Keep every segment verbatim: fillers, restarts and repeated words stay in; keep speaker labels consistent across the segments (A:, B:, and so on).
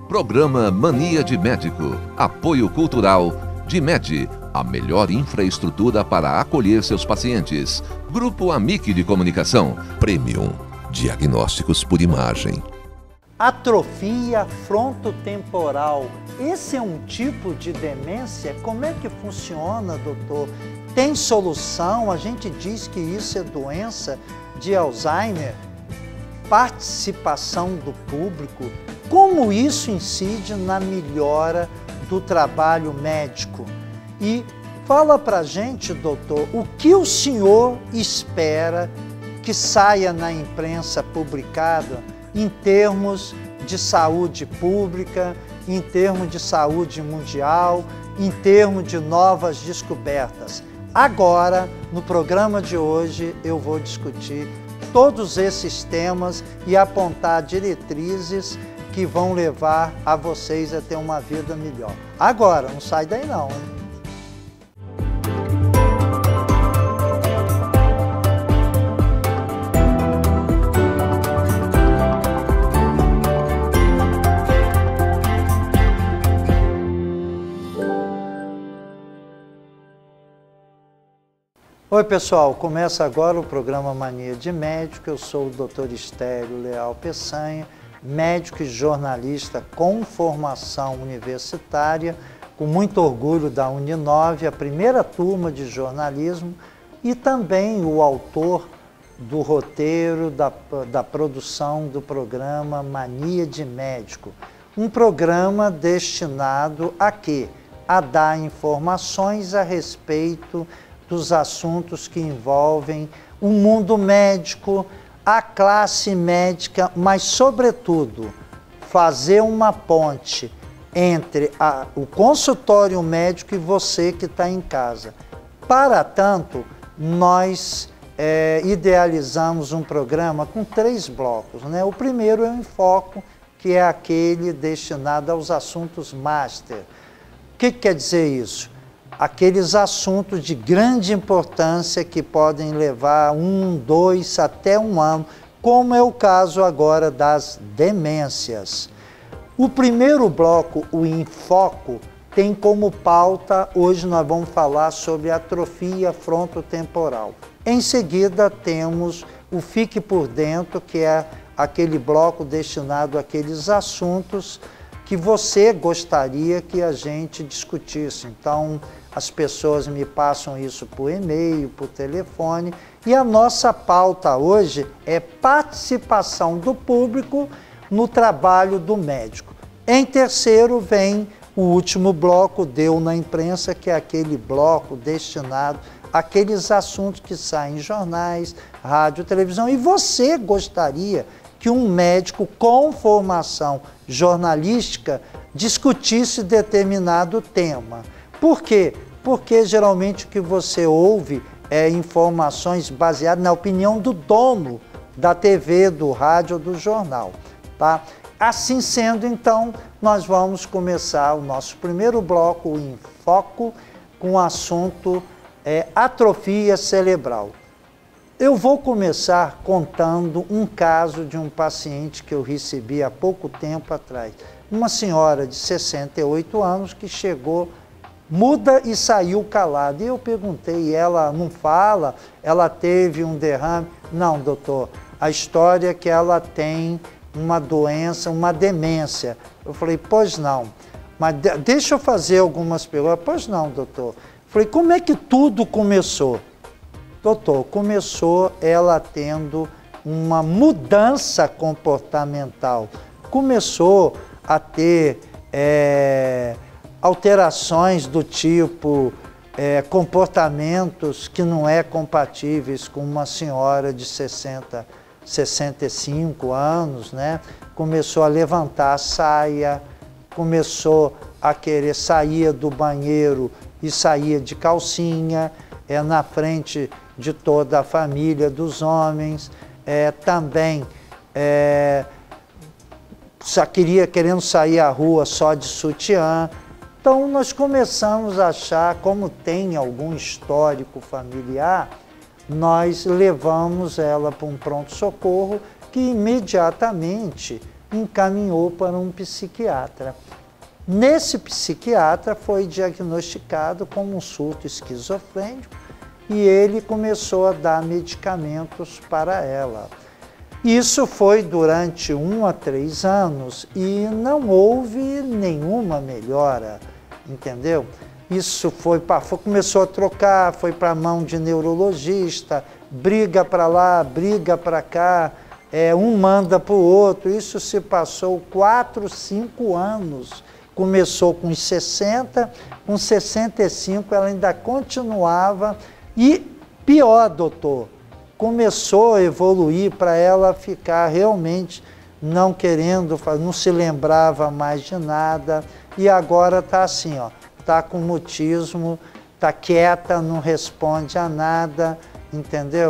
A: Programa Mania de Médico. Apoio cultural Dimed, a melhor infraestrutura para acolher seus pacientes. Grupo Amic de Comunicação. Premium. Diagnósticos por imagem.
B: Atrofia frontotemporal. Esse é um tipo de demência? Como é que funciona, doutor? Tem solução? A gente diz que isso é doença de Alzheimer. Participação do público. Como isso incide na melhora do trabalho médico? E fala pra gente, doutor, o que o senhor espera que saia na imprensa publicada em termos de saúde pública, em termos de saúde mundial, em termos de novas descobertas. Agora, no programa de hoje, eu vou discutir todos esses temas e apontar diretrizes que vão levar a vocês a ter uma vida melhor. Agora, não sai daí não, hein? Oi pessoal, começa agora o programa Mania de Médico. Eu sou o doutor Estélio Leal Peçanha, médico e jornalista com formação universitária, com muito orgulho da Uninove, a primeira turma de jornalismo, e também o autor do roteiro, da, da produção do programa Mania de Médico. Um programa destinado a quê? A dar informações a respeito dos assuntos que envolvem o mundo médico, a classe médica, mas, sobretudo, fazer uma ponte entre a, o consultório médico e você que está em casa. Para tanto, nós é, idealizamos um programa com três blocos, né? O primeiro é o enfoque, que é aquele destinado aos assuntos master. O que, que quer dizer isso? Aqueles assuntos de grande importância que podem levar um, dois, até um ano, como é o caso agora das demências. O primeiro bloco, o Enfoco, tem como pauta, hoje nós vamos falar sobre atrofia frontotemporal. Em seguida temos o Fique por Dentro, que é aquele bloco destinado àqueles assuntos que você gostaria que a gente discutisse. Então, as pessoas me passam isso por e-mail, por telefone, e a nossa pauta hoje é participação do público no trabalho do médico. Em terceiro vem o último bloco, Deu na Imprensa, que é aquele bloco destinado àqueles assuntos que saem em jornais, rádio, televisão, e você gostaria que um médico com formação jornalística discutisse determinado tema. Por quê? Porque geralmente o que você ouve é informações baseadas na opinião do dono da T V, do rádio ou do jornal, tá? Assim sendo, então, nós vamos começar o nosso primeiro bloco, o Enfoco, com o assunto é, atrofia cerebral. Eu vou começar contando um caso de um paciente que eu recebi há pouco tempo atrás. Uma senhora de sessenta e oito anos que chegou muda e saiu calada. E eu perguntei, ela não fala? Ela teve um derrame? Não, doutor, a história é que ela tem uma doença, uma demência. Eu falei, pois não, mas de deixa eu fazer algumas perguntas. Pois não, doutor. Eu falei, como é que tudo começou? Doutor, começou ela tendo uma mudança comportamental. Começou a ter é, alterações do tipo é, comportamentos que não é compatíveis com uma senhora de sessenta, sessenta e cinco anos, né? Começou a levantar a saia, começou a querer sair do banheiro e saía de calcinha, é, na frente de toda a família dos homens, é, também é, só queria, querendo sair à rua só de sutiã. Então nós começamos a achar, como tem algum histórico familiar, nós levamos ela para um pronto-socorro que imediatamente encaminhou para um psiquiatra. Nesse psiquiatra foi diagnosticado como um surto esquizofrênico e ele começou a dar medicamentos para ela. Isso foi durante um a três anos e não houve nenhuma melhora, entendeu? Isso foi, foi começou a trocar, foi para a mão de neurologista, briga para lá, briga para cá, é, um manda para o outro. Isso se passou quatro, cinco anos. Começou com sessenta, com sessenta e cinco ela ainda continuava e pior, doutor, começou a evoluir para ela ficar realmente não querendo, não se lembrava mais de nada e agora está assim, ó, está com mutismo, está quieta, não responde a nada, entendeu?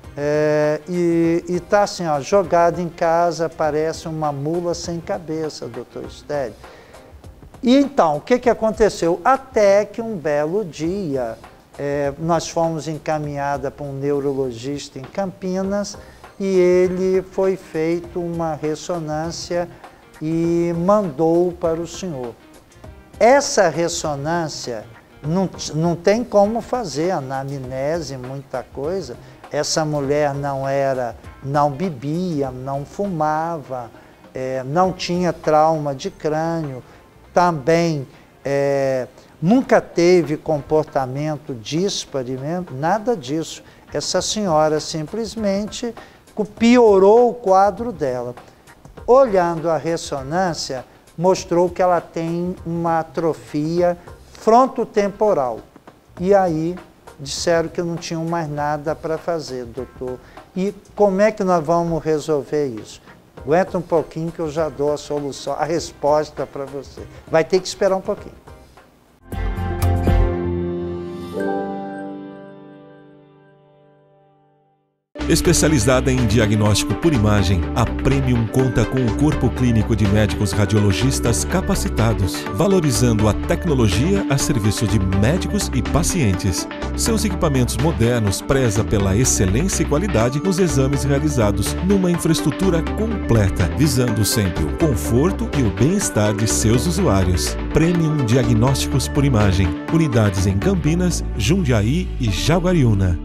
B: É, e está assim, ó, jogada em casa, parece uma mula sem cabeça, doutor Estélio. E então, o que, que aconteceu? Até que um belo dia, é, nós fomos encaminhada para um neurologista em Campinas e ele foi feito uma ressonância e mandou para o senhor. Essa ressonância não, não tem como fazer anamnese, muita coisa. Essa mulher não era, não bebia, não fumava, é, não tinha trauma de crânio, também é, nunca teve comportamento díspare, nada disso. Essa senhora simplesmente piorou o quadro dela. Olhando a ressonância, mostrou que ela tem uma atrofia frontotemporal. E aí disseram que não tinham mais nada para fazer, doutor. E como é que nós vamos resolver isso? Aguenta um pouquinho que eu já dou a solução, a resposta para você. Vai ter que esperar um pouquinho.
C: Especializada em diagnóstico por imagem, a Premium conta com um corpo clínico de médicos radiologistas capacitados, valorizando a tecnologia a serviço de médicos e pacientes. Seus equipamentos modernos prezam pela excelência e qualidade nos exames realizados numa infraestrutura completa, visando sempre o conforto e o bem-estar de seus usuários. Premium Diagnósticos por Imagem. Unidades em Campinas, Jundiaí e Jaguariúna.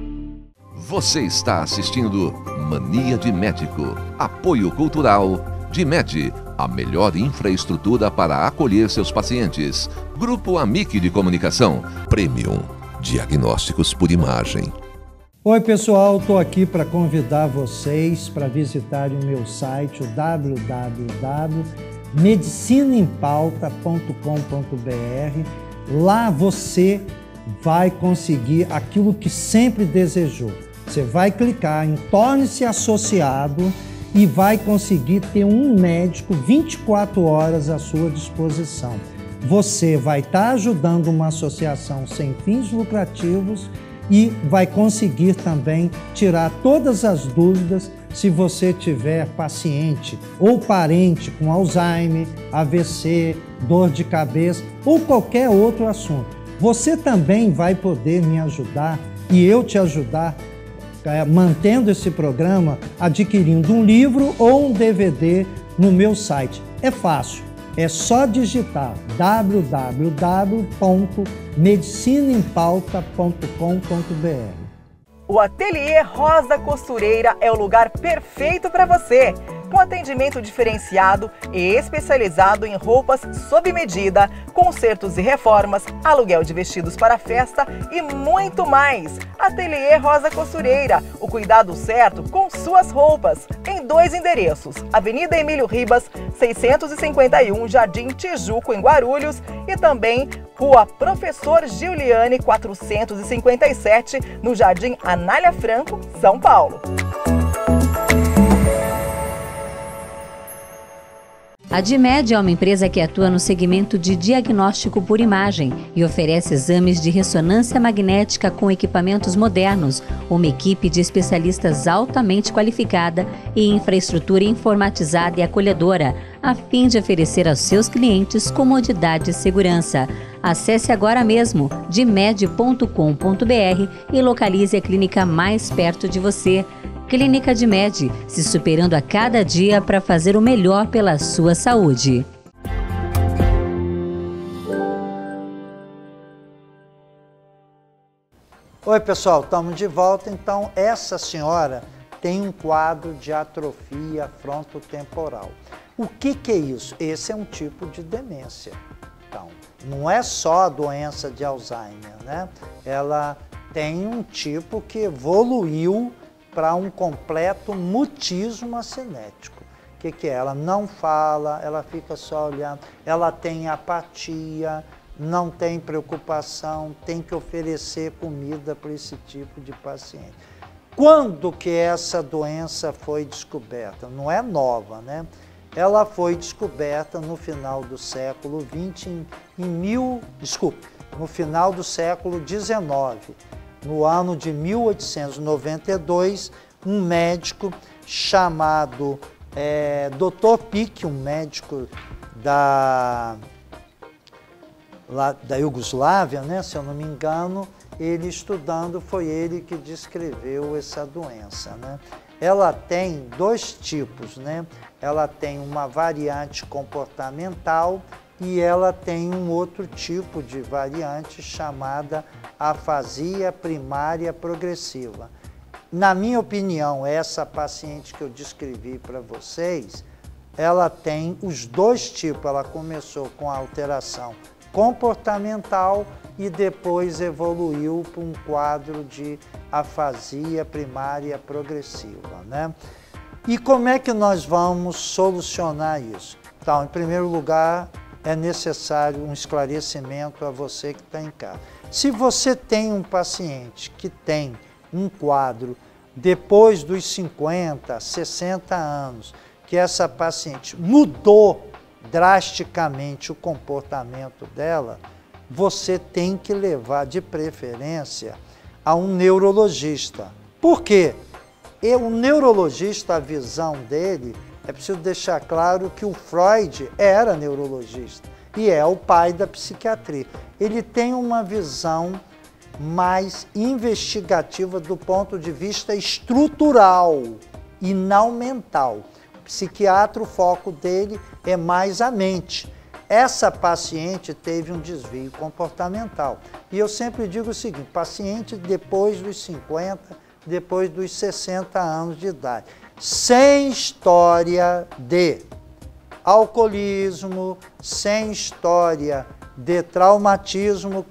A: Você está assistindo Mania de Médico. Apoio Cultural DIMED, a melhor infraestrutura para acolher seus pacientes. Grupo Amic de Comunicação. Premium Diagnósticos por Imagem.
B: Oi pessoal, estou aqui para convidar vocês para visitarem o meu site, o w w w ponto medicina em pauta ponto com ponto b r. Lá você vai conseguir aquilo que sempre desejou. Você vai clicar em Torne-se Associado e vai conseguir ter um médico vinte e quatro horas à sua disposição. Você vai estar ajudando uma associação sem fins lucrativos e vai conseguir também tirar todas as dúvidas se você tiver paciente ou parente com Alzheimer, A V C, dor de cabeça ou qualquer outro assunto. Você também vai poder me ajudar e eu te ajudar é, mantendo esse programa, adquirindo um livro ou um D V D no meu site. É fácil, é só digitar w w w ponto medicina em pauta ponto com ponto b r.
D: O Ateliê Rosa Costureira é o lugar perfeito para você, com atendimento diferenciado e especializado em roupas sob medida, consertos e reformas, aluguel de vestidos para festa e muito mais. Ateliê Rosa Costureira, o cuidado certo com suas roupas, em dois endereços, Avenida Emílio Ribas, seiscentos e cinquenta e um, Jardim Tijuco, em Guarulhos, e também Rua Professor Giuliani, quatrocentos e cinquenta e sete, no Jardim Anália Franco, São Paulo.
E: A DIMED é uma empresa que atua no segmento de diagnóstico por imagem e oferece exames de ressonância magnética com equipamentos modernos, uma equipe de especialistas altamente qualificada e infraestrutura informatizada e acolhedora, a fim de oferecer aos seus clientes comodidade e segurança. Acesse agora mesmo dimed ponto com ponto b r e localize a clínica mais perto de você. Clínica de Med, se superando a cada dia para fazer o melhor pela sua saúde.
B: Oi pessoal, estamos de volta. Então essa senhora tem um quadro de atrofia frontotemporal. O que que é isso? Esse é um tipo de demência. Então, não é só a doença de Alzheimer, né? Ela tem um tipo que evoluiu para um completo mutismo acinético. O que que é? Ela não fala, ela fica só olhando, ela tem apatia, não tem preocupação, tem que oferecer comida para esse tipo de paciente. Quando que essa doença foi descoberta? Não é nova, né? Ela foi descoberta no final do século vinte, em, em mil, desculpe, no final do século dezenove. No ano de mil oitocentos e noventa e dois, um médico chamado é, doutor Pick, um médico da, lá, da Iugoslávia, né, se eu não me engano, ele estudando, foi ele que descreveu essa doença, né? Ela tem dois tipos, né? Ela tem uma variante comportamental e ela tem um outro tipo de variante chamada afasia primária progressiva. Na minha opinião, essa paciente que eu descrevi para vocês, ela tem os dois tipos. Ela começou com a alteração comportamental e depois evoluiu para um quadro de afasia primária progressiva, né? E como é que nós vamos solucionar isso? Então, em primeiro lugar, é necessário um esclarecimento a você que está em casa. Se você tem um paciente que tem um quadro depois dos cinquenta, sessenta anos, que essa paciente mudou drasticamente o comportamento dela, você tem que levar de preferência a um neurologista. Por quê? E o neurologista, a visão dele, é preciso deixar claro que o Freud era neurologista e é o pai da psiquiatria. Ele tem uma visão mais investigativa do ponto de vista estrutural e não mental. O psiquiatra, o foco dele é mais a mente. Essa paciente teve um desvio comportamental. E eu sempre digo o seguinte, paciente depois dos cinquenta, depois dos sessenta anos de idade, sem história de alcoolismo, sem história de traumatismo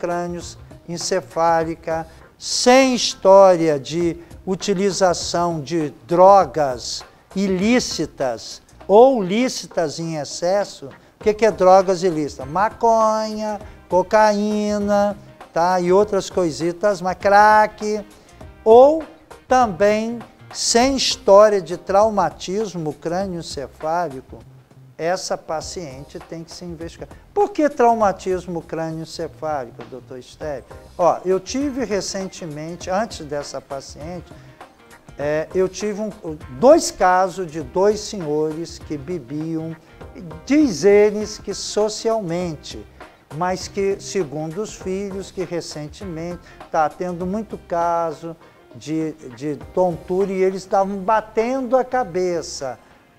B: crânioencefálica, sem história de utilização de drogas ilícitas ou lícitas em excesso. O que que é drogas ilícitas? Maconha, cocaína, tá? E outras coisitas, mas crack, ou também sem história de traumatismo crânioencefálico, essa paciente tem que se investigar. Por que traumatismo crânioencefálico, doutor Estélio? Ó, eu tive recentemente, antes dessa paciente, é, eu tive um, dois casos de dois senhores que bebiam, diz eles que socialmente, mas que, segundo os filhos, que recentemente está tendo muito caso de, de tontura e eles estavam batendo a cabeça.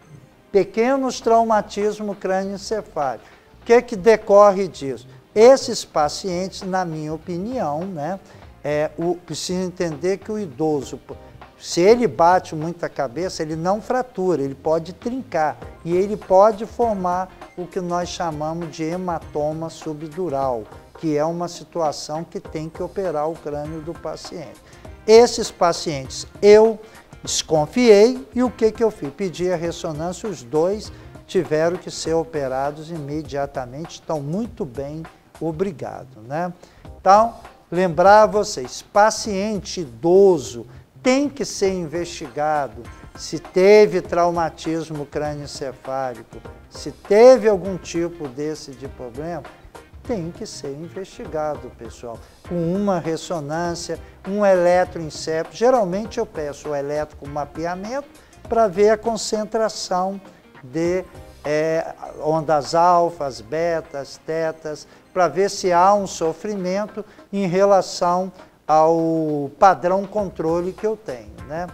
B: Pequenos traumatismos crânioencefálicos. O que que decorre disso? Esses pacientes, na minha opinião, né, é, o, precisa entender que o idoso, se ele bate muito a cabeça, ele não fratura, ele pode trincar e ele pode formar o que nós chamamos de hematoma subdural, que é uma situação que tem que operar o crânio do paciente. Esses pacientes eu desconfiei e o que que eu fiz? Pedi a ressonância, os dois tiveram que ser operados imediatamente, estão muito bem, obrigado, né? Então, lembrar a vocês, paciente idoso tem que ser investigado se teve traumatismo crânioencefálico, se teve algum tipo desse de problema, tem que ser investigado, pessoal, com uma ressonância, um eletroencefalo. Geralmente eu peço o elétrico mapeamento para ver a concentração de é, ondas alfas, betas, tetas, para ver se há um sofrimento em relação ao padrão controle que eu tenho, né?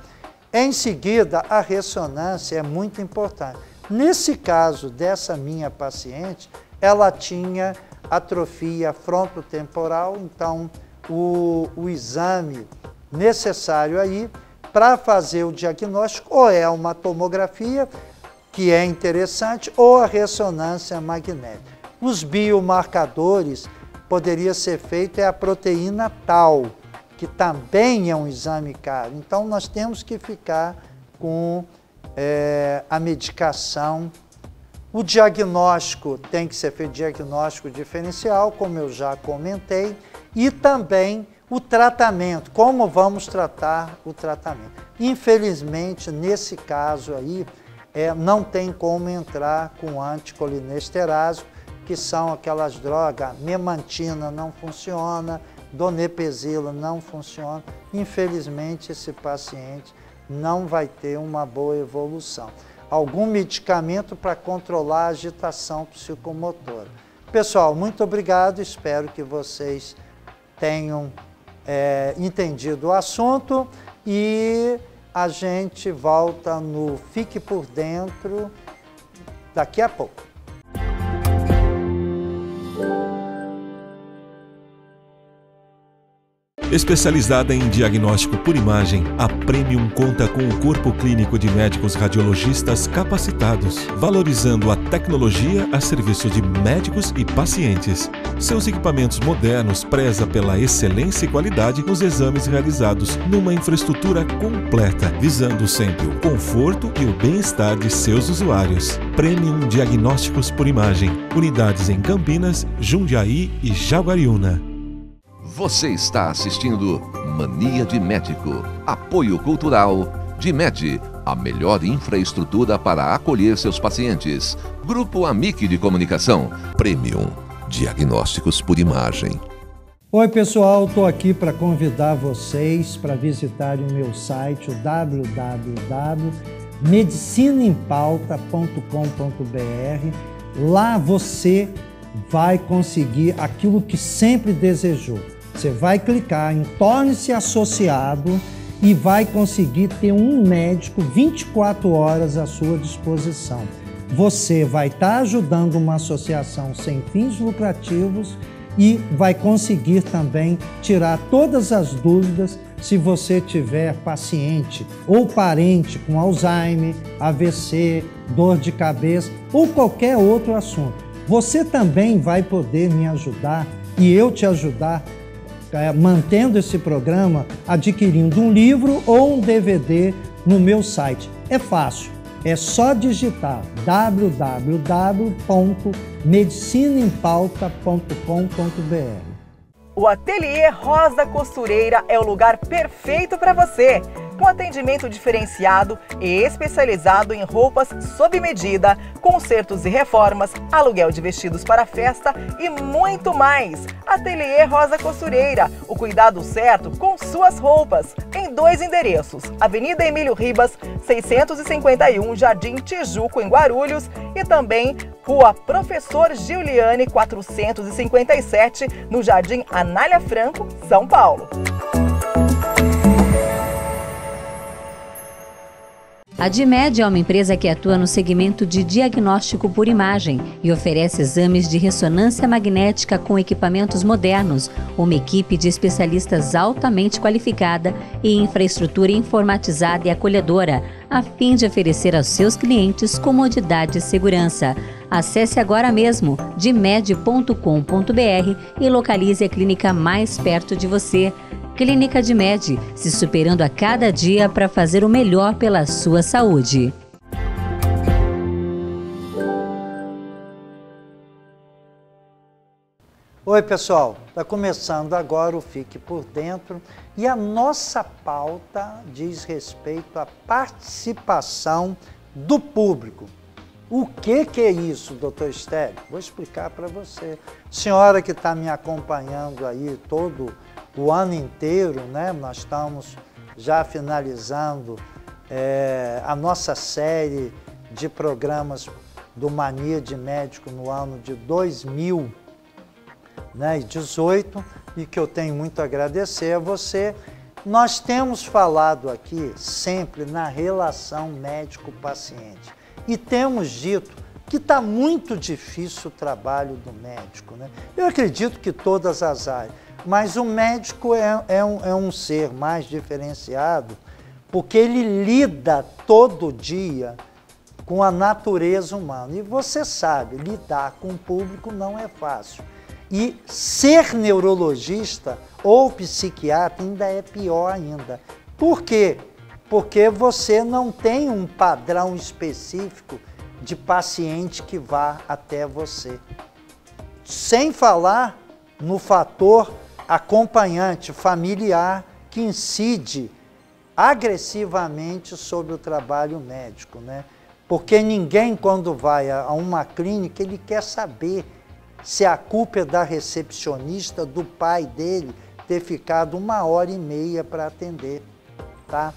B: Em seguida, a ressonância é muito importante. Nesse caso dessa minha paciente, ela tinha atrofia frontotemporal, então o, o exame necessário aí para fazer o diagnóstico ou é uma tomografia, que é interessante, ou a ressonância magnética. Os biomarcadores poderia ser feito é a proteína tal, que também é um exame caro. Então nós temos que ficar com é, a medicação. O diagnóstico tem que ser feito diagnóstico diferencial, como eu já comentei, e também o tratamento, como vamos tratar o tratamento. Infelizmente, nesse caso aí, é, não tem como entrar com anticolinesterase, que são aquelas drogas, memantina não funciona, donepezila não funciona. Infelizmente, esse paciente não vai ter uma boa evolução. Algum medicamento para controlar a agitação psicomotora. Pessoal, muito obrigado, espero que vocês tenham é, entendido o assunto e a gente volta no Fique por Dentro daqui a pouco.
C: Especializada em diagnóstico por imagem, a Premium conta com um corpo clínico de médicos radiologistas capacitados, valorizando a tecnologia a serviço de médicos e pacientes. Seus equipamentos modernos prezam pela excelência e qualidade nos exames realizados numa infraestrutura completa, visando sempre o conforto e o bem-estar de seus usuários. Premium Diagnósticos por Imagem, unidades em Campinas, Jundiaí e Jaguariúna.
A: Você está assistindo Mania de Médico. Apoio Cultural DIMED, a melhor infraestrutura para acolher seus pacientes. Grupo Amic de Comunicação. Premium Diagnósticos por Imagem.
B: Oi pessoal, estou aqui para convidar vocês para visitarem o meu site, o w w w ponto medicina em pauta ponto com ponto b r. Lá você vai conseguir aquilo que sempre desejou. Você vai clicar em Torne-se Associado e vai conseguir ter um médico vinte e quatro horas à sua disposição. Você vai estar ajudando uma associação sem fins lucrativos e vai conseguir também tirar todas as dúvidas se você tiver paciente ou parente com Alzheimer, A V C, dor de cabeça ou qualquer outro assunto. Você também vai poder me ajudar e eu te ajudar é, mantendo esse programa, adquirindo um livro ou um D V D no meu site. É fácil, é só digitar w w w ponto medicina em pauta ponto com ponto b r.
D: O Ateliê Rosa Costureira é o lugar perfeito para você. Com atendimento diferenciado e especializado em roupas sob medida, consertos e reformas, aluguel de vestidos para festa e muito mais. Ateliê Rosa Costureira, o cuidado certo com suas roupas. Em dois endereços, Avenida Emílio Ribas, seiscentos e cinquenta e um, Jardim Tijuco, em Guarulhos, e também Rua Professor Giuliani, quatrocentos e cinquenta e sete, no Jardim Anália Franco, São Paulo.
E: A DIMED é uma empresa que atua no segmento de diagnóstico por imagem e oferece exames de ressonância magnética com equipamentos modernos, uma equipe de especialistas altamente qualificada e infraestrutura informatizada e acolhedora, a fim de oferecer aos seus clientes comodidade e segurança. Acesse agora mesmo dimed ponto com ponto b r e localize a clínica mais perto de você. Clínica DIMED, se superando a cada dia para fazer o melhor pela sua saúde.
B: Oi pessoal, está começando agora o Fique por Dentro e a nossa pauta diz respeito à participação do público. O que, que é isso, doutor Estélio? Vou explicar para você. Senhora que está me acompanhando aí todo o ano inteiro, né? Nós estamos já finalizando é, a nossa série de programas do Mania de Médico no ano de dois mil e dezoito, e que eu tenho muito a agradecer a você. Nós temos falado aqui sempre na relação médico-paciente e temos dito que está muito difícil o trabalho do médico, né? Eu acredito que todas as áreas, mas o médico é, é, um, é um ser mais diferenciado porque ele lida todo dia com a natureza humana. E você sabe, lidar com o público não é fácil. E ser neurologista ou psiquiatra ainda é pior ainda. Por quê? Porque você não tem um padrão específico de paciente que vá até você. Sem falar no fator acompanhante, familiar, que incide agressivamente sobre o trabalho médico, né? Porque ninguém, quando vai a uma clínica, ele quer saber se a culpa é da recepcionista, do pai dele, ter ficado uma hora e meia para atender, tá?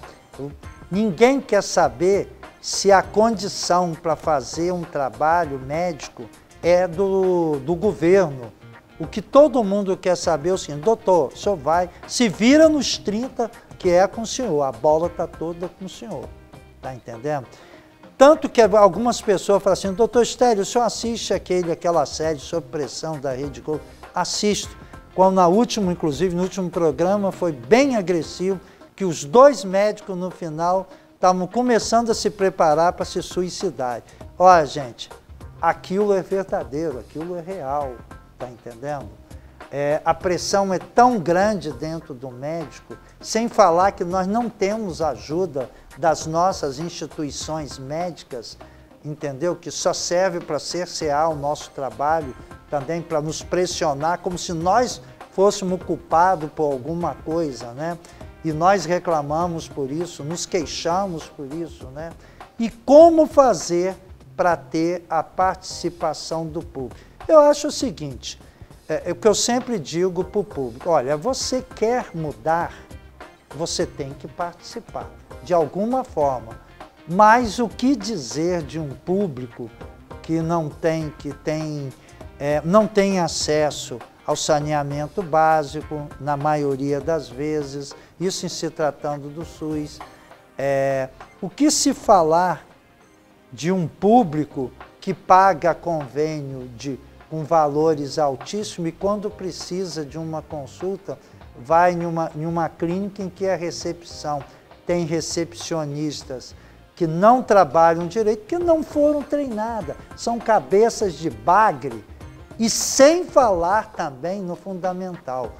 B: Ninguém quer saber se a condição para fazer um trabalho médico é do, do governo. O que todo mundo quer saber é o seguinte: doutor, o senhor vai, se vira nos trinta, que é com o senhor, a bola está toda com o senhor, tá entendendo? Tanto que algumas pessoas falam assim: doutor Estélio, o senhor assiste aquele, aquela série sob pressão da Rede Globo? Assisto. Quando na última, inclusive no último programa, foi bem agressivo, que os dois médicos no final estavam começando a se preparar para se suicidar. Olha, gente, aquilo é verdadeiro, aquilo é real, tá entendendo? É, a pressão é tão grande dentro do médico, sem falar que nós não temos ajuda das nossas instituições médicas, entendeu? Que só serve para cercear o nosso trabalho, também para nos pressionar, como se nós fôssemos culpados por alguma coisa, né? E nós reclamamos por isso, nos queixamos por isso, né? E como fazer para ter a participação do público? Eu acho o seguinte, é, é o que eu sempre digo para o público: olha, você quer mudar, você tem que participar, de alguma forma. Mas o que dizer de um público que não tem, que tem, é, não tem acesso ao saneamento básico, na maioria das vezes, isso em se tratando do SUS. É, o que se falar de um público que paga convênio de, com valores altíssimos e quando precisa de uma consulta, vai em uma, em uma clínica em que a recepção tem recepcionistas que não trabalham direito, que não foram treinadas, são cabeças de bagre. E sem falar também no fundamental,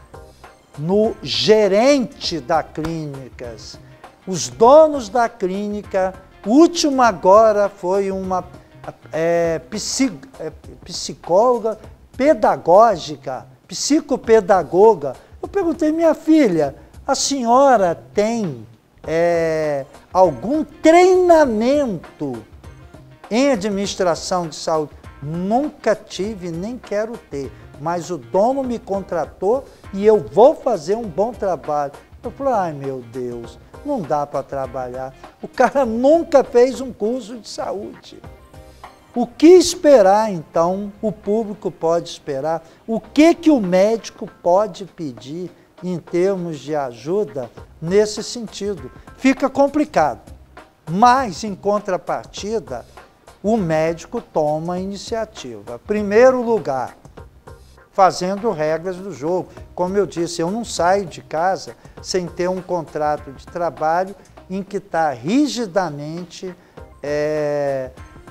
B: no gerente da clínicas, os donos da clínica. O último agora foi uma é, psic, é, psicóloga pedagógica, psicopedagoga. Eu perguntei: minha filha, a senhora tem é, algum treinamento em administração de saúde? Nunca tive, nem quero ter, mas o dono me contratou e eu vou fazer um bom trabalho. Eu falei: ai meu Deus, não dá para trabalhar. O cara nunca fez um curso de saúde. O que esperar então? O público pode esperar? O que que o médico pode pedir em termos de ajuda nesse sentido? Fica complicado, mas em contrapartida, o médico toma a iniciativa. Primeiro lugar, fazendo regras do jogo. Como eu disse, eu não saio de casa sem ter um contrato de trabalho em que está rigidamente é,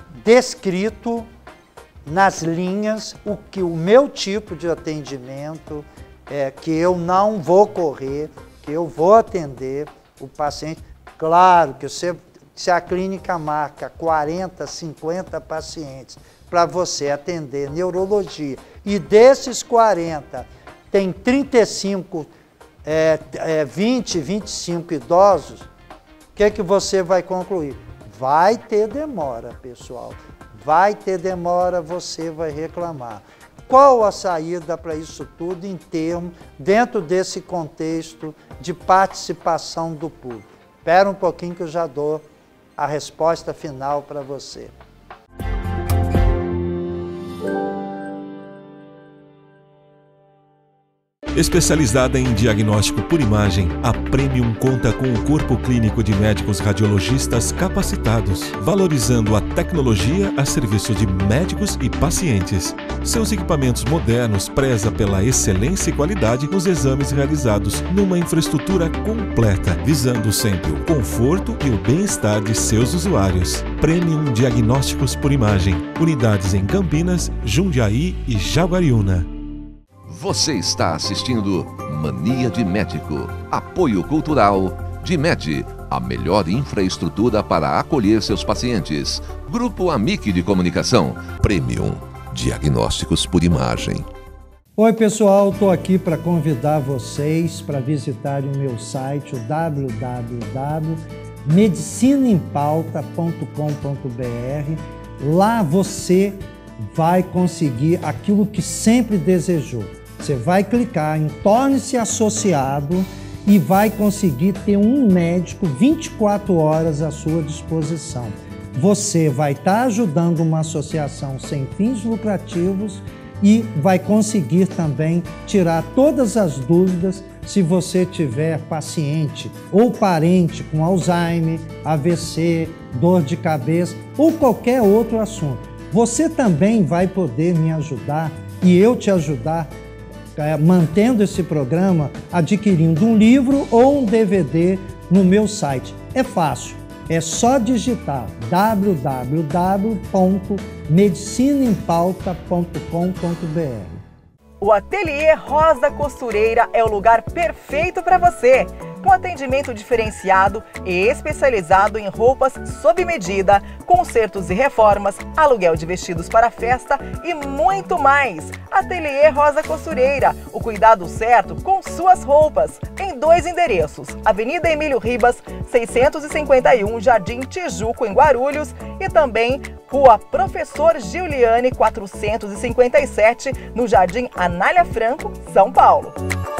B: descrito nas linhas o que o meu tipo de atendimento é, que eu não vou correr, que eu vou atender o paciente. Claro que você... Se a clínica marca quarenta, cinquenta pacientes para você atender neurologia e desses quarenta tem trinta e cinco, é, é, vinte, vinte e cinco idosos, o que, que você vai concluir? Vai ter demora, pessoal. Vai ter demora, você vai reclamar. Qual a saída para isso tudo em termos, dentro desse contexto de participação do público? Espera um pouquinho que eu já dou a resposta final para você.
C: Especializada em diagnóstico por imagem, a Premium conta com um corpo clínico de médicos radiologistas capacitados, valorizando a tecnologia a serviço de médicos e pacientes. Seus equipamentos modernos prezam pela excelência e qualidade nos exames realizados numa infraestrutura completa, visando sempre o conforto e o bem-estar de seus usuários. Premium Diagnósticos por Imagem. Unidades em Campinas, Jundiaí e Jaguariúna.
A: Você está assistindo Mania de Médico. Apoio Cultural DIMED, a melhor infraestrutura para acolher seus pacientes. Grupo Amic de Comunicação. Premium Diagnósticos por Imagem.
B: Oi pessoal, estou aqui para convidar vocês para visitarem o meu site, o w w w ponto medicina em pauta ponto com ponto b r. Lá você vai conseguir aquilo que sempre desejou. Você vai clicar em Torne-se Associado e vai conseguir ter um médico vinte e quatro horas à sua disposição. Você vai estar ajudando uma associação sem fins lucrativos e vai conseguir também tirar todas as dúvidas se você tiver paciente ou parente com Alzheimer, A V C, dor de cabeça ou qualquer outro assunto. Você também vai poder me ajudar e eu te ajudar é, mantendo esse programa, adquirindo um livro ou um D V D no meu site. É fácil, é só digitar w w w ponto medicina em pauta ponto com ponto b r.
D: O Ateliê Rosa Costureira é o lugar perfeito para você, com atendimento diferenciado e especializado em roupas sob medida, consertos e reformas, aluguel de vestidos para festa e muito mais. Ateliê Rosa Costureira, o cuidado certo com suas roupas, em dois endereços, Avenida Emílio Ribas, seiscentos e cinquenta e um, Jardim Tijuco, em Guarulhos, e também Rua Professor Giuliani, quatrocentos e cinquenta e sete, no Jardim Anália Franco, São Paulo.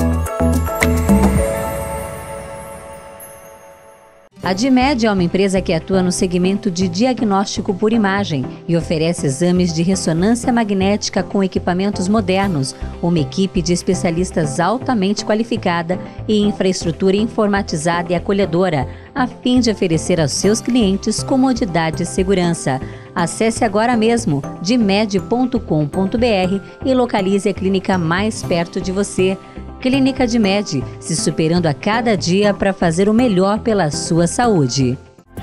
E: A DIMED é uma empresa que atua no segmento de diagnóstico por imagem e oferece exames de ressonância magnética com equipamentos modernos, uma equipe de especialistas altamente qualificada e infraestrutura informatizada e acolhedora, a fim de oferecer aos seus clientes comodidade e segurança. Acesse agora mesmo dimed ponto com ponto b r e localize a clínica mais perto de você. Clínica DIMED, se superando a cada dia para fazer o melhor pela sua saúde.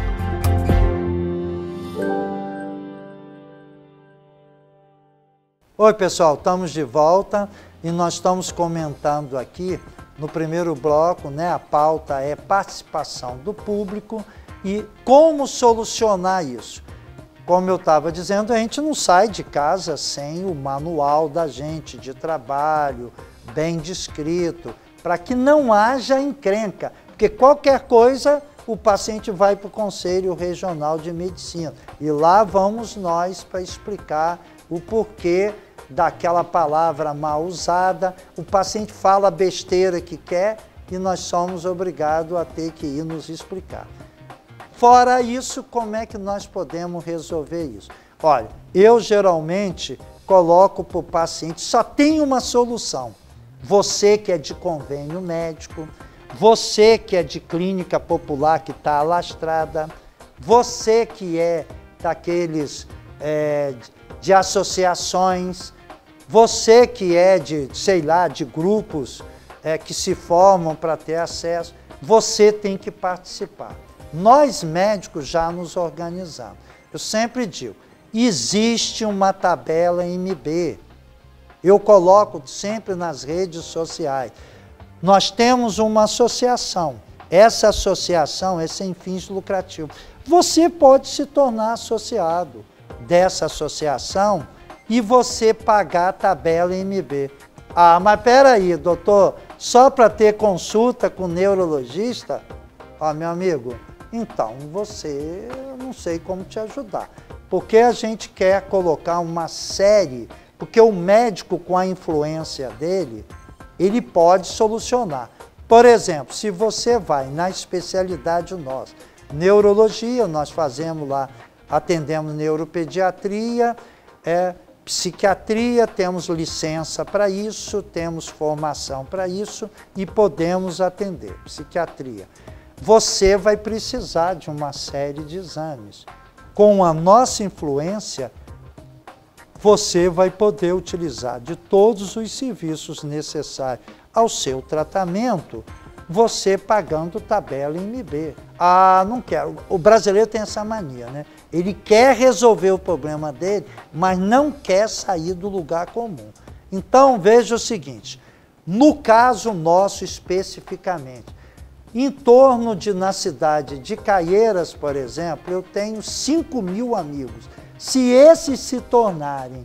B: Oi pessoal, estamos de volta e nós estamos comentando aqui no primeiro bloco, né, a pauta é participação do público e como solucionar isso. Como eu estava dizendo, a gente não sai de casa sem o manual da gente de trabalho, bem descrito, para que não haja encrenca, porque qualquer coisa o paciente vai para o Conselho Regional de Medicina e lá vamos nós para explicar o porquê daquela palavra mal usada, o paciente fala a besteira que quer e nós somos obrigados a ter que ir nos explicar. Fora isso, como é que nós podemos resolver isso? Olha, eu geralmente coloco para o paciente, só tem uma solução. Você que é de convênio médico, você que é de clínica popular que está alastrada, você que é daqueles é, de associações, você que é de, sei lá, de grupos é, que se formam para ter acesso, você tem que participar. Nós médicos já nos organizamos. Eu sempre digo, existe uma tabela M B. Eu coloco sempre nas redes sociais. Nós temos uma associação. Essa associação é sem fins lucrativos. Você pode se tornar associado dessa associação e você pagar a tabela M B. Ah, mas peraí, doutor, só para ter consulta com o neurologista? Ó, meu amigo, então você, eu não sei como te ajudar. Porque a gente quer colocar uma série, porque o médico com a influência dele, ele pode solucionar. Por exemplo, se você vai na especialidade nossa, neurologia, nós fazemos lá, atendemos neuropediatria, é, Psiquiatria, temos licença para isso, temos formação para isso e podemos atender. Psiquiatria. Você vai precisar de uma série de exames. Com a nossa influência, você vai poder utilizar de todos os serviços necessários ao seu tratamento, você pagando tabela M B. Ah, não quero. O brasileiro tem essa mania, né? Ele quer resolver o problema dele, mas não quer sair do lugar comum. Então, veja o seguinte, no caso nosso especificamente, em torno de, na cidade de Caieiras, por exemplo, eu tenho cinco mil amigos. Se esses se tornarem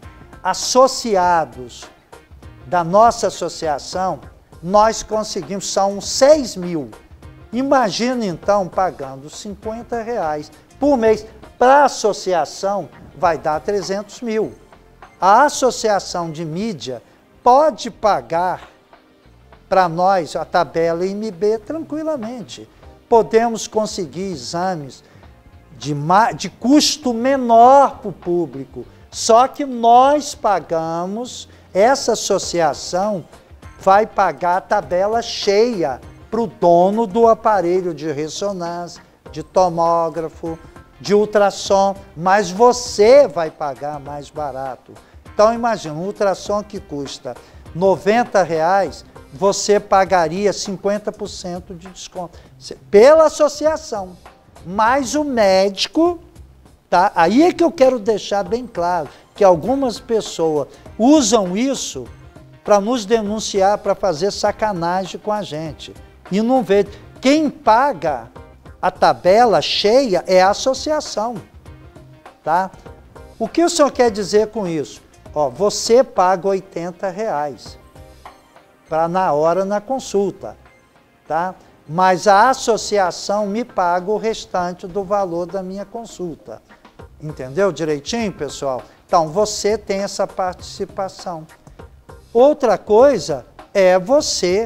B: associados da nossa associação, nós conseguimos, são seis mil. Imagina então pagando cinquenta reais por mês. Para a associação vai dar trezentos mil. A associação de mídia pode pagar para nós a tabela M B tranquilamente. Podemos conseguir exames de, de custo menor para o público, só que nós pagamos, essa associação vai pagar a tabela cheia para o dono do aparelho de ressonância, de tomógrafo, de ultrassom, mas você vai pagar mais barato. Então imagina, um ultrassom que custa noventa reais, você pagaria cinquenta por cento de desconto pela associação. Mas o médico, tá? Aí é que eu quero deixar bem claro que algumas pessoas usam isso para nos denunciar, para fazer sacanagem com a gente. E não vê. Quem paga a tabela cheia é a associação. Tá? O que o senhor quer dizer com isso? Ó, você paga oitenta reais para na hora na consulta, tá? Mas a associação me paga o restante do valor da minha consulta. Entendeu direitinho, pessoal? Então, você tem essa participação. Outra coisa é você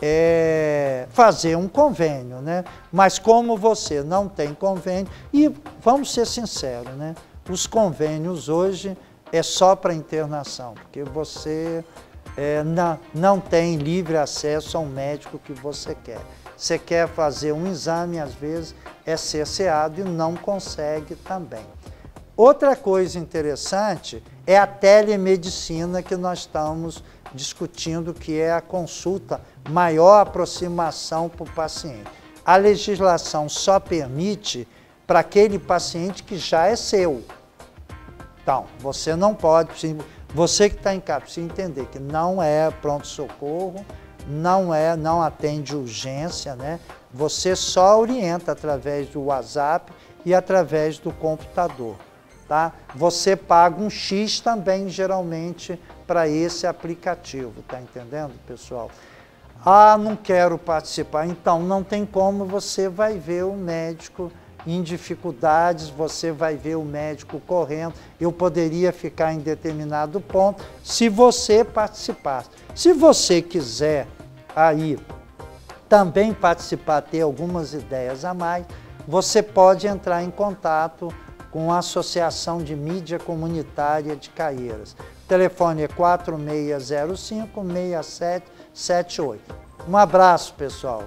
B: é, fazer um convênio, né? Mas como você não tem convênio, e vamos ser sinceros, né? Os convênios hoje é só para internação, porque você é, não, não tem livre acesso ao médico que você quer. Você quer fazer um exame, às vezes é cerceado e não consegue também. Outra coisa interessante é a telemedicina que nós estamos discutindo, que é a consulta, maior aproximação para o paciente. A legislação só permite para aquele paciente que já é seu. Então, você não pode, você que está em casa, precisa entender que não é pronto-socorro, não é, não atende urgência, né? Você só orienta através do WhatsApp e através do computador, tá? Você paga um X também, geralmente, para esse aplicativo, tá entendendo, pessoal? Ah, não quero participar. Então, não tem como, você vai ver o médico em dificuldades, você vai ver o médico correndo. Eu poderia ficar em determinado ponto se você participasse. Se você quiser aí também participar, ter algumas ideias a mais, você pode entrar em contato com a Associação de Mídia Comunitária de Caieiras. O telefone é quatro seis zero cinco, seis sete sete oito. Um abraço, pessoal.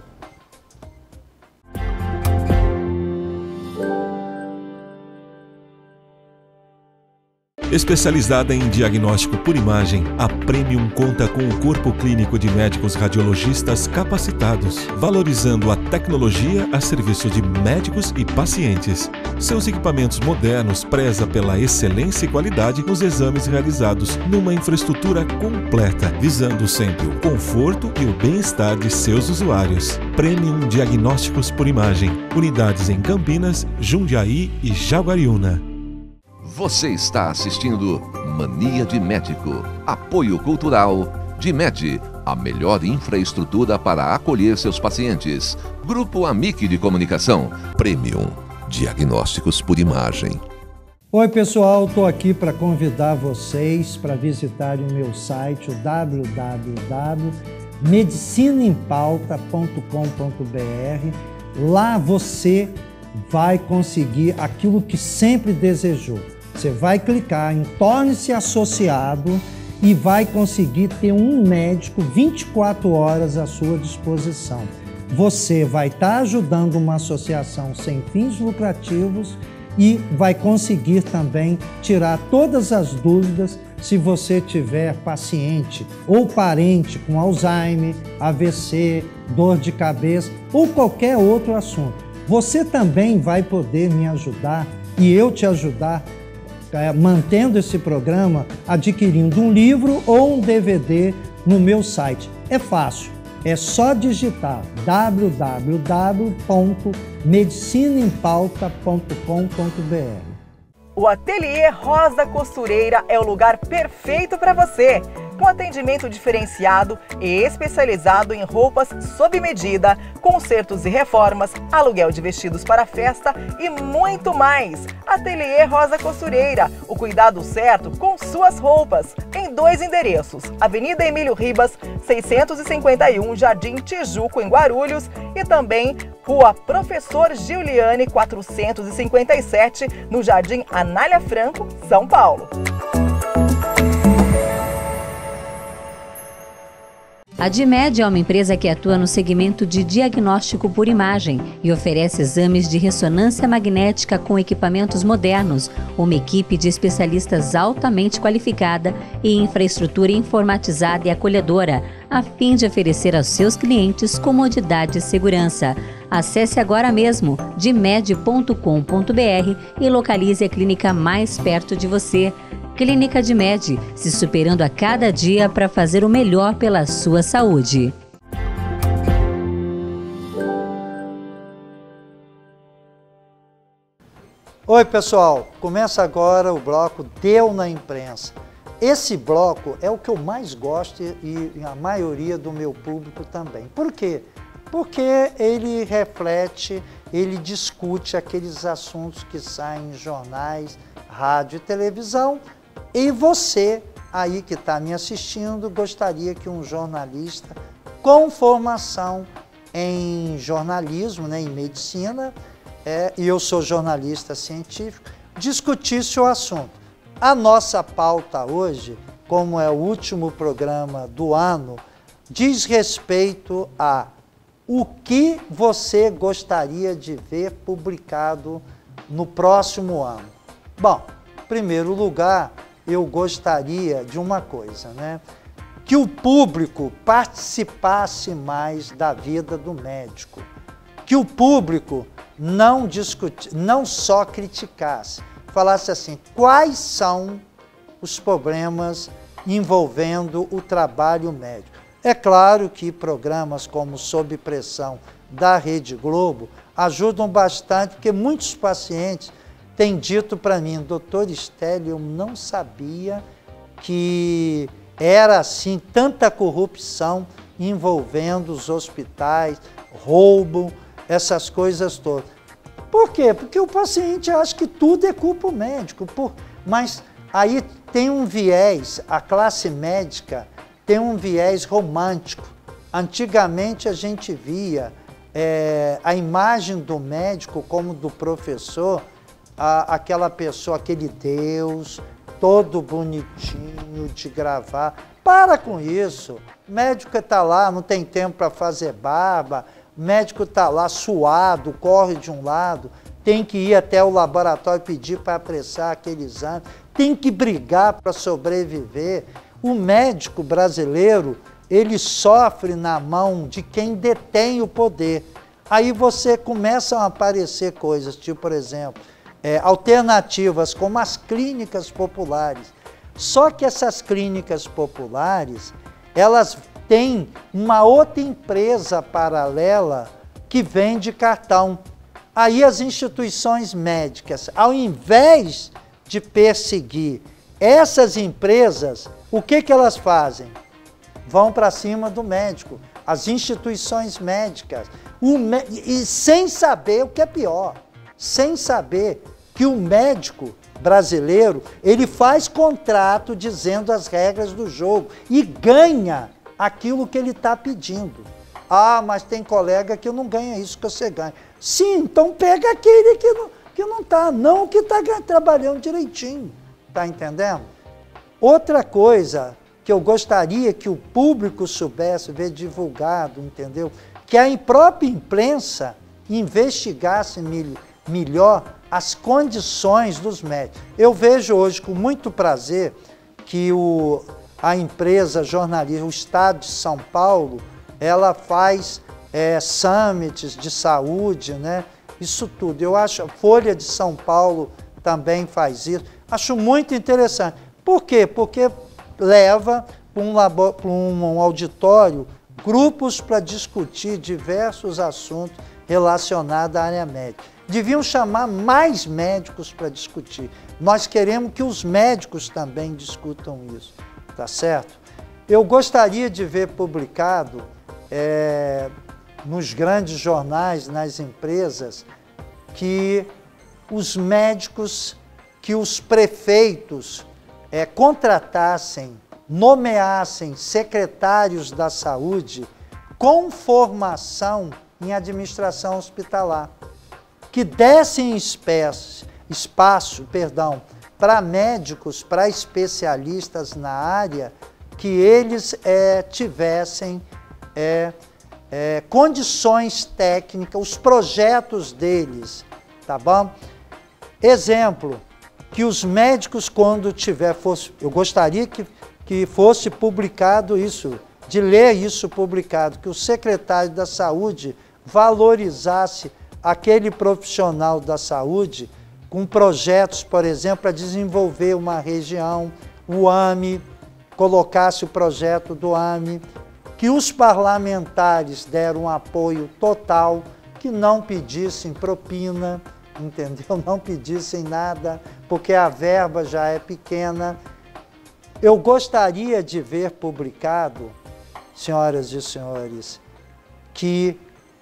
C: Especializada em diagnóstico por imagem, a Premium conta com um corpo clínico de médicos radiologistas capacitados, valorizando a tecnologia a serviço de médicos e pacientes. Seus equipamentos modernos prezam pela excelência e qualidade nos exames realizados numa infraestrutura completa, visando sempre o conforto e o bem-estar de seus usuários. Premium Diagnósticos por Imagem, unidades em Campinas, Jundiaí e Jaguariúna.
A: Você está assistindo Mania de Médico. Apoio Cultural DIMED, a melhor infraestrutura para acolher seus pacientes. Grupo Amic de Comunicação. Premium Diagnósticos por Imagem.
B: Oi, pessoal, estou aqui para convidar vocês para visitarem o meu site, o w w w ponto medicina em pauta ponto com ponto b r. Lá você vai conseguir aquilo que sempre desejou. Você vai clicar em torne-se associado e vai conseguir ter um médico vinte e quatro horas à sua disposição. Você vai estar ajudando uma associação sem fins lucrativos e vai conseguir também tirar todas as dúvidas se você tiver paciente ou parente com Alzheimer, A V C, dor de cabeça ou qualquer outro assunto. Você também vai poder me ajudar e eu te ajudar é, mantendo esse programa, adquirindo um livro ou um D V D no meu site. É fácil, é só digitar w w w ponto medicina em pauta ponto com ponto b r.
D: O Ateliê Rosa Costureira é o lugar perfeito para você, com atendimento diferenciado e especializado em roupas sob medida, consertos e reformas, aluguel de vestidos para festa e muito mais. Ateliê Rosa Costureira, o cuidado certo com suas roupas, em dois endereços, Avenida Emílio Ribas, seiscentos e cinquenta e um, Jardim Tijuco, em Guarulhos, e também Rua Professor Giuliani, quatrocentos e cinquenta e sete, no Jardim Anália Franco, São Paulo.
E: A DIMED é uma empresa que atua no segmento de diagnóstico por imagem e oferece exames de ressonância magnética com equipamentos modernos, uma equipe de especialistas altamente qualificada e infraestrutura informatizada e acolhedora, a fim de oferecer aos seus clientes comodidade e segurança. Acesse agora mesmo dimed ponto com ponto b r e localize a clínica mais perto de você. Clínica DIMED, se superando a cada dia para fazer o melhor pela sua saúde.
B: Oi pessoal, começa agora o bloco Deu na Imprensa. Esse bloco é o que eu mais gosto e a maioria do meu público também. Por quê? Porque ele reflete, ele discute aqueles assuntos que saem em jornais, rádio e televisão. E você, aí que está me assistindo, gostaria que um jornalista com formação em jornalismo, né, em medicina, é, e eu sou jornalista científico, discutisse o assunto. A nossa pauta hoje, como é o último programa do ano, diz respeito a o que você gostaria de ver publicado no próximo ano. Bom, em primeiro lugar, eu gostaria de uma coisa, né? Que o público participasse mais da vida do médico, que o público não discutisse, não só criticasse, falasse assim, quais são os problemas envolvendo o trabalho médico. É claro que programas como Sob Pressão da Rede Globo ajudam bastante, porque muitos pacientes tem dito para mim, doutor Estélio, eu não sabia que era assim, tanta corrupção envolvendo os hospitais, roubo, essas coisas todas. Por quê? Porque o paciente acha que tudo é culpa do médico, por... mas aí tem um viés, a classe médica tem um viés romântico. Antigamente a gente via é, a imagem do médico como do professor, A, aquela pessoa, aquele Deus, todo bonitinho de gravar. Para com isso. O médico está lá, não tem tempo para fazer barba, o médico está lá suado, corre de um lado, tem que ir até o laboratório pedir para apressar aquele exame, tem que brigar para sobreviver. O médico brasileiro, ele sofre na mão de quem detém o poder. Aí você começam a aparecer coisas, tipo, por exemplo, É, alternativas como as clínicas populares. Só que essas clínicas populares, elas têm uma outra empresa paralela que vende cartão. Aí as instituições médicas, ao invés de perseguir essas empresas, o que que elas fazem? Vão para cima do médico, as instituições médicas, o me- e sem saber o que é pior, sem saber que o médico brasileiro, ele faz contrato dizendo as regras do jogo e ganha aquilo que ele está pedindo. Ah, mas tem colega que não ganha isso que você ganha. Sim, então pega aquele que não, que não está, não que está trabalhando direitinho, está entendendo? Outra coisa que eu gostaria que o público soubesse, ver divulgado, entendeu? Que a própria imprensa investigasse mil, melhor as condições dos médicos. Eu vejo hoje com muito prazer que o, a empresa jornalista, o Estado de São Paulo, ela faz é, summits de saúde, né? Isso tudo. Eu acho, a Folha de São Paulo também faz isso. Acho muito interessante. Por quê? Porque leva para um, labor, para um auditório grupos para discutir diversos assuntos relacionados à área médica. Deviam chamar mais médicos para discutir. Nós queremos que os médicos também discutam isso, tá certo? Eu gostaria de ver publicado é, nos grandes jornais, nas empresas, que os médicos, que os prefeitos é, contratassem, nomeassem secretários da saúde com formação em administração hospitalar, que dessem espécie, espaço perdão, para médicos, para especialistas na área, que eles é, tivessem é, é, condições técnicas, os projetos deles, tá bom? Exemplo, que os médicos, quando tiver, fosse, eu gostaria que, que fosse publicado isso, de ler isso publicado, que o secretário da Saúde valorizasse aquele profissional da saúde com projetos, por exemplo, para desenvolver uma região, o A M E, colocasse o projeto do A M E, que os parlamentares deram um apoio total, que não pedissem propina, entendeu? Não pedissem nada, porque a verba já é pequena. Eu gostaria de ver publicado, senhoras e senhores, que,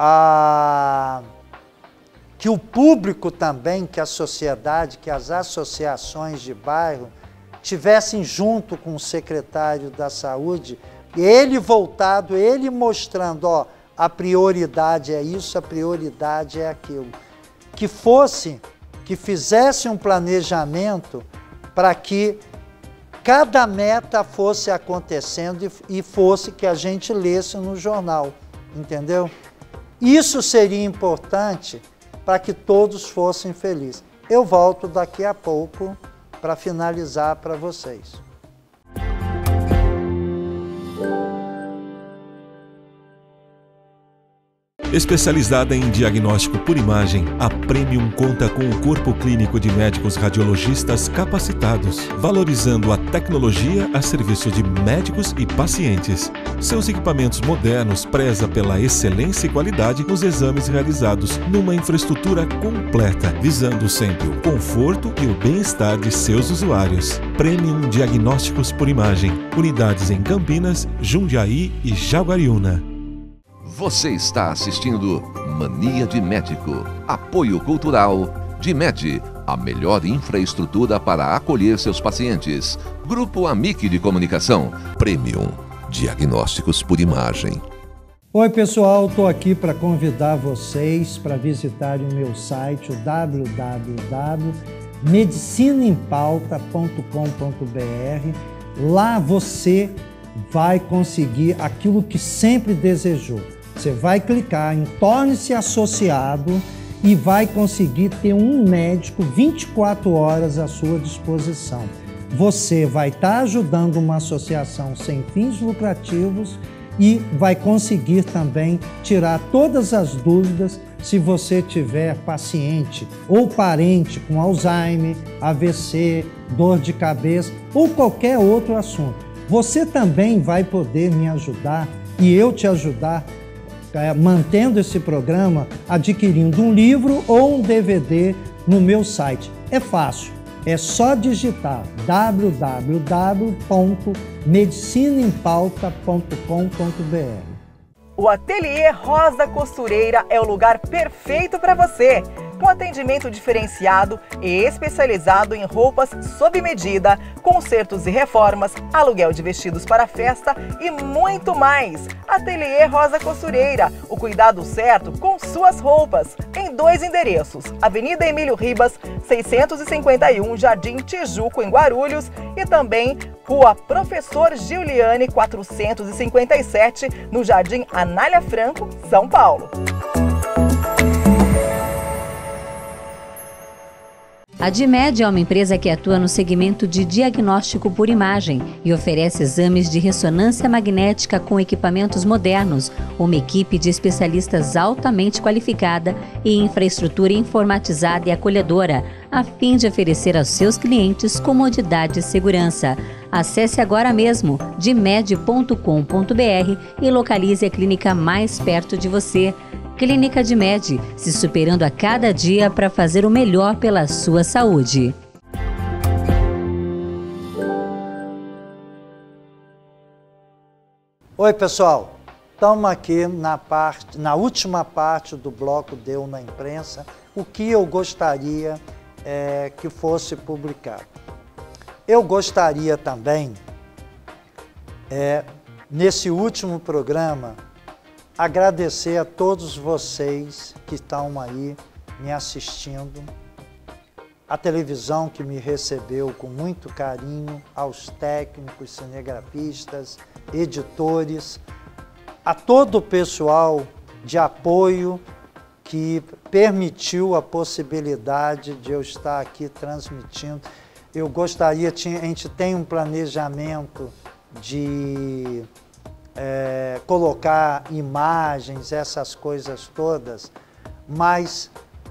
B: a, que o público também, que a sociedade, que as associações de bairro tivessem junto com o secretário da Saúde, ele voltado, ele mostrando, ó, a prioridade é isso, a prioridade é aquilo. Que fosse, que fizesse um planejamento para que cada meta fosse acontecendo e, e fosse que a gente lesse no jornal, entendeu? Isso seria importante para que todos fossem felizes. Eu volto daqui a pouco para finalizar para vocês.
C: Especializada em diagnóstico por imagem, a Premium conta com um corpo clínico de médicos radiologistas capacitados, valorizando a tecnologia a serviço de médicos e pacientes. Seus equipamentos modernos prezam pela excelência e qualidade nos exames realizados numa infraestrutura completa, visando sempre o conforto e o bem-estar de seus usuários. Premium Diagnósticos por Imagem, unidades em Campinas, Jundiaí e Jaguariúna.
A: Você está assistindo Mania de Médico. Apoio cultural DIMED, a melhor infraestrutura para acolher seus pacientes. Grupo Amic de Comunicação. Premium Diagnósticos por Imagem.
B: Oi pessoal, estou aqui para convidar vocês para visitarem o meu site, o w w w ponto medicina em pauta ponto com ponto b r. Lá você vai conseguir aquilo que sempre desejou. Você vai clicar em torne-se associado e vai conseguir ter um médico vinte e quatro horas à sua disposição. Você vai estar ajudando uma associação sem fins lucrativos e vai conseguir também tirar todas as dúvidas se você tiver paciente ou parente com Alzheimer, A V C, dor de cabeça ou qualquer outro assunto. Você também vai poder me ajudar e eu te ajudar é, mantendo esse programa, adquirindo um livro ou um D V D no meu site. É fácil, é só digitar w w w ponto medicina em pauta ponto com ponto b r.
D: O Ateliê Rosa Costureira é o lugar perfeito para você, com atendimento diferenciado e especializado em roupas sob medida, consertos e reformas, aluguel de vestidos para festa e muito mais. Ateliê Rosa Costureira, o cuidado certo com suas roupas, em dois endereços, Avenida Emílio Ribas, seiscentos e cinquenta e um, Jardim Tijuco, em Guarulhos, e também Rua Professor Giuliani, quatrocentos e cinquenta e sete, no Jardim Anália Franco, São Paulo.
E: A DIMED é uma empresa que atua no segmento de diagnóstico por imagem e oferece exames de ressonância magnética com equipamentos modernos, uma equipe de especialistas altamente qualificada e infraestrutura informatizada e acolhedora, a fim de oferecer aos seus clientes comodidade e segurança. Acesse agora mesmo dimed ponto com ponto br e localize a clínica mais perto de você. Clínica DIMED, se superando a cada dia para fazer o melhor pela sua saúde.
B: Oi, pessoal. Estamos aqui na, parte, na última parte do bloco Deu na Imprensa, o que eu gostaria é, que fosse publicado. Eu gostaria também, é, nesse último programa, agradecer a todos vocês que estão aí me assistindo, a televisão que me recebeu com muito carinho, aos técnicos, cinegrafistas, editores, a todo o pessoal de apoio que permitiu a possibilidade de eu estar aqui transmitindo. Eu gostaria, a gente tem um planejamento de É, colocar imagens, essas coisas todas, mas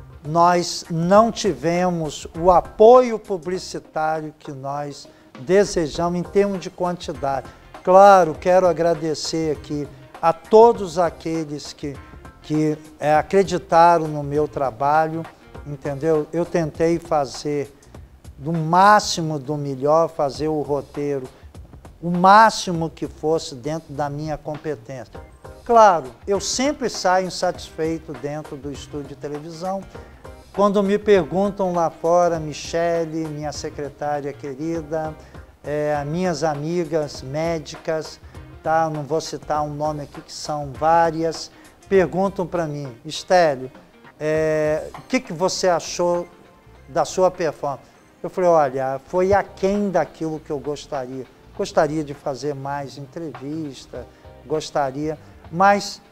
B: nós não tivemos o apoio publicitário que nós desejamos em termos de quantidade. Claro, quero agradecer aqui a todos aqueles que, que é, acreditaram no meu trabalho, entendeu? Eu tentei fazer do máximo do melhor, fazer o roteiro o máximo que fosse dentro da minha competência. Claro, eu sempre saio insatisfeito dentro do estúdio de televisão. Quando me perguntam lá fora, Michele, minha secretária querida, é, minhas amigas médicas, tá? Não vou citar um nome aqui, que são várias, perguntam para mim, Estélio, é, o que, que você achou da sua performance? Eu falei, olha, foi aquém daquilo que eu gostaria. Gostaria de fazer mais entrevista, gostaria, mas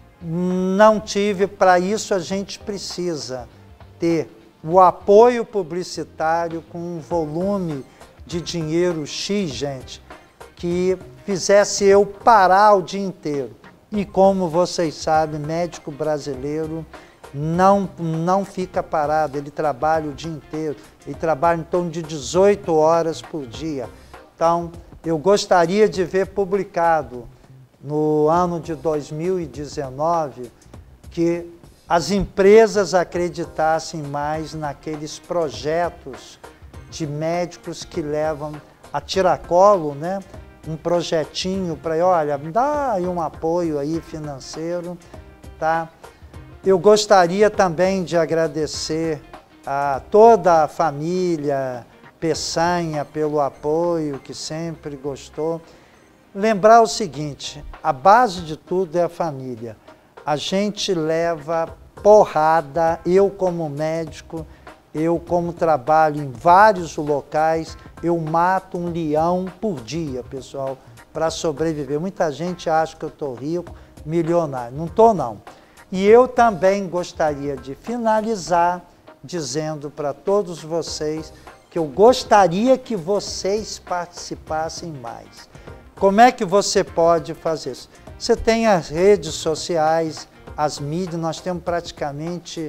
B: não tive. Para isso a gente precisa ter o apoio publicitário com um volume de dinheiro X, gente, que fizesse eu parar o dia inteiro. E como vocês sabem, médico brasileiro não, não fica parado, ele trabalha o dia inteiro, ele trabalha em torno de dezoito horas por dia. Então, eu gostaria de ver publicado no ano de dois mil e dezenove que as empresas acreditassem mais naqueles projetos de médicos que levam a tiracolo, né? Um projetinho para, olha, dá aí um apoio aí financeiro, tá? Eu gostaria também de agradecer a toda a família Peçanha pelo apoio, que sempre gostou. Lembrar o seguinte, a base de tudo é a família. A gente leva porrada, eu como médico, eu como trabalho em vários locais, eu mato um leão por dia, pessoal, para sobreviver. Muita gente acha que eu estou rico, milionário. Não estou, não. E eu também gostaria de finalizar dizendo para todos vocês que eu gostaria que vocês participassem mais. Como é que você pode fazer isso? Você tem as redes sociais, as mídias, nós temos praticamente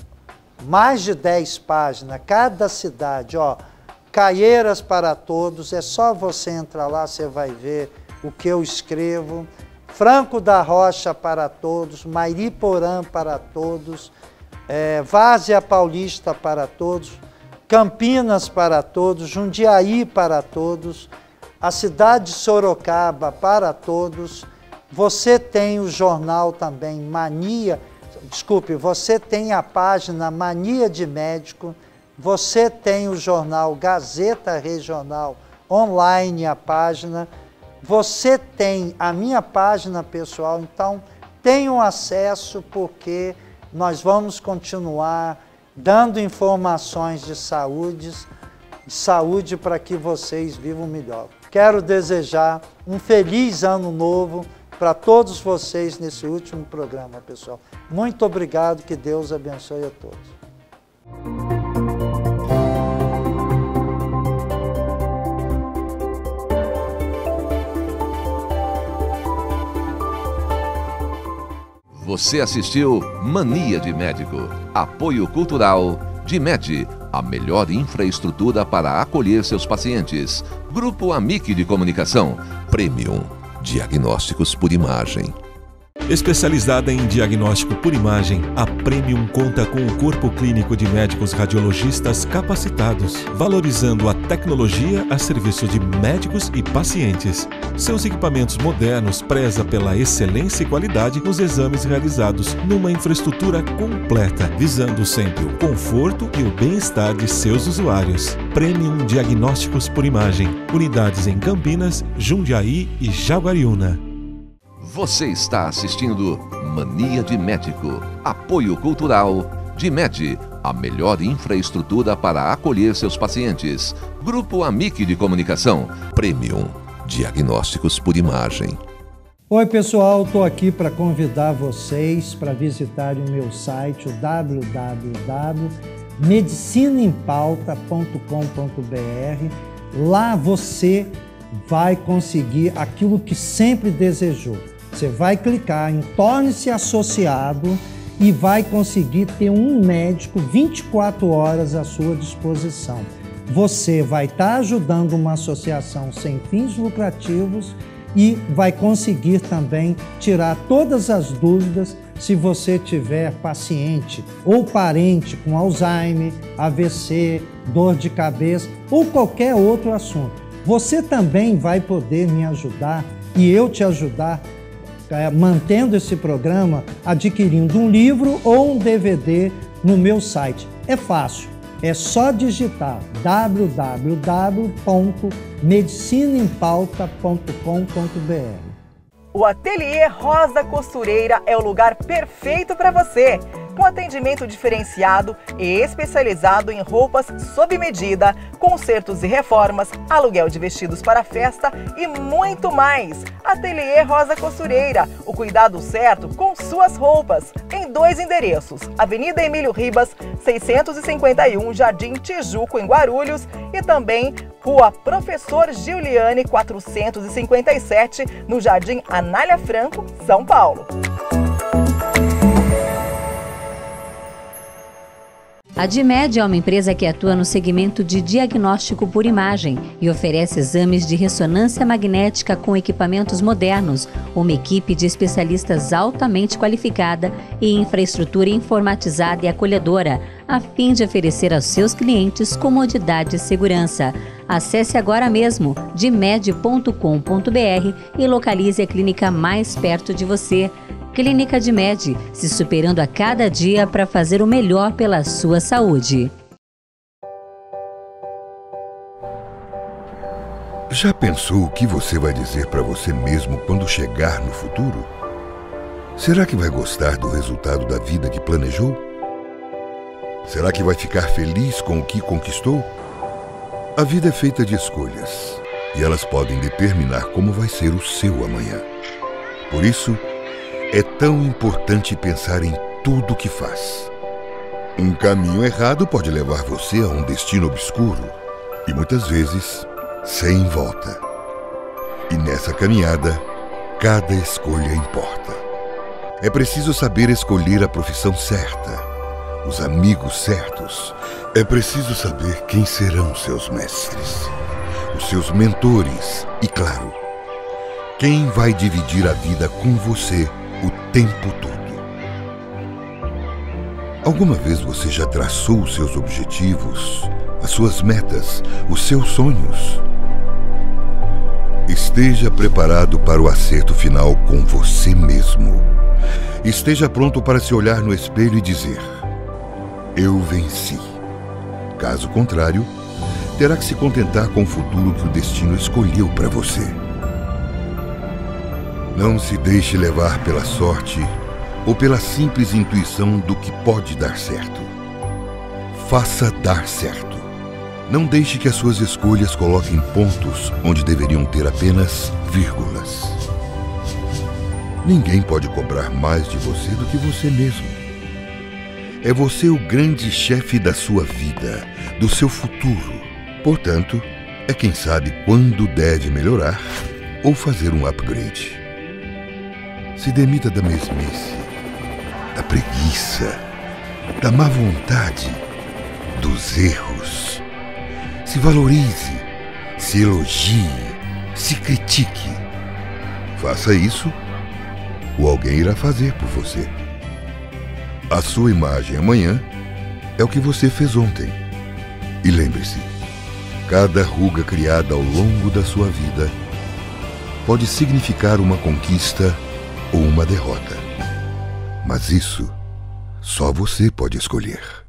B: mais de dez páginas, cada cidade, ó, Caieiras para Todos, é só você entrar lá, você vai ver o que eu escrevo, Franco da Rocha para Todos, Mairiporã para Todos, é, Várzea Paulista para Todos, Campinas para Todos, Jundiaí para Todos, a cidade de Sorocaba para Todos. Você tem o jornal também Mania, desculpe, você tem a página Mania de Médico, você tem o jornal Gazeta Regional online, a página, você tem a minha página pessoal, então tenham acesso porque nós vamos continuar dando informações de saúde, de saúde para que vocês vivam melhor. Quero desejar um feliz ano novo para todos vocês nesse último programa, pessoal. Muito obrigado, que Deus abençoe a todos.
A: Você assistiu Mania de Médico. Apoio cultural DIMED, a melhor infraestrutura para acolher seus pacientes. Grupo Amic de Comunicação. Premium. Diagnósticos por imagem.
C: Especializada em diagnóstico por imagem, a Premium conta com um corpo clínico de médicos radiologistas capacitados, valorizando a tecnologia a serviço de médicos e pacientes. Seus equipamentos modernos prezam pela excelência e qualidade nos exames realizados numa infraestrutura completa, visando sempre o conforto e o bem-estar de seus usuários. Premium Diagnósticos por Imagem. Unidades em Campinas, Jundiaí e Jaguariúna.
A: Você está assistindo Mania de Médico. Apoio cultural DIMED, a melhor infraestrutura para acolher seus pacientes. Grupo Amic de Comunicação. Premium. Diagnósticos por imagem.
B: Oi pessoal, estou aqui para convidar vocês para visitarem o meu site, o w w w ponto medicina em pauta ponto com ponto b r. Lá você vai conseguir aquilo que sempre desejou. Você vai clicar em Torne-se Associado e vai conseguir ter um médico vinte e quatro horas à sua disposição. Você vai estar ajudando uma associação sem fins lucrativos e vai conseguir também tirar todas as dúvidas se você tiver paciente ou parente com Alzheimer, A V C, dor de cabeça ou qualquer outro assunto. Você também vai poder me ajudar e eu te ajudar é, mantendo esse programa, adquirindo um livro ou um D V D no meu site. É fácil, é só digitar w w w ponto medicina em pauta ponto com ponto b r.
D: O Ateliê Rosa Costureira é o lugar perfeito para você, com atendimento diferenciado e especializado em roupas sob medida, consertos e reformas, aluguel de vestidos para festa e muito mais. Ateliê Rosa Costureira, o cuidado certo com suas roupas, em dois endereços, Avenida Emílio Ribas, seiscentos e cinquenta e um, Jardim Tijuco, em Guarulhos, e também Rua Professor Giuliani, quatrocentos e cinquenta e sete, no Jardim Anália Franco, São Paulo.
E: A DIMED é uma empresa que atua no segmento de diagnóstico por imagem e oferece exames de ressonância magnética com equipamentos modernos, uma equipe de especialistas altamente qualificada e infraestrutura informatizada e acolhedora, a fim de oferecer aos seus clientes comodidade e segurança. Acesse agora mesmo dimed ponto com ponto b r e localize a clínica mais perto de você. Clínica DIMED, se superando a cada dia para fazer o melhor pela sua saúde.
F: Já pensou o que você vai dizer para você mesmo quando chegar no futuro? Será que vai gostar do resultado da vida que planejou? Será que vai ficar feliz com o que conquistou? A vida é feita de escolhas e elas podem determinar como vai ser o seu amanhã. Por isso, é tão importante pensar em tudo que faz. Um caminho errado pode levar você a um destino obscuro e muitas vezes sem volta. E nessa caminhada, cada escolha importa. É preciso saber escolher a profissão certa, os amigos certos. É preciso saber quem serão seus mestres, os seus mentores e, claro, quem vai dividir a vida com você o tempo todo. Alguma vez você já traçou os seus objetivos, as suas metas, os seus sonhos? Esteja preparado para o acerto final com você mesmo. Esteja pronto para se olhar no espelho e dizer: eu venci. Caso contrário, terá que se contentar com o futuro que o destino escolheu para você. Não se deixe levar pela sorte ou pela simples intuição do que pode dar certo. Faça dar certo. Não deixe que as suas escolhas coloquem pontos onde deveriam ter apenas vírgulas. Ninguém pode cobrar mais de você do que você mesmo. É você o grande chefe da sua vida, do seu futuro. Portanto, é quem sabe quando deve melhorar ou fazer um upgrade. Se demita da mesmice, da preguiça, da má vontade, dos erros. Se valorize, se elogie, se critique. Faça isso, ou alguém irá fazer por você. A sua imagem amanhã é o que você fez ontem. E lembre-se, cada ruga criada ao longo da sua vida pode significar uma conquista ou uma derrota. Mas isso só você pode escolher.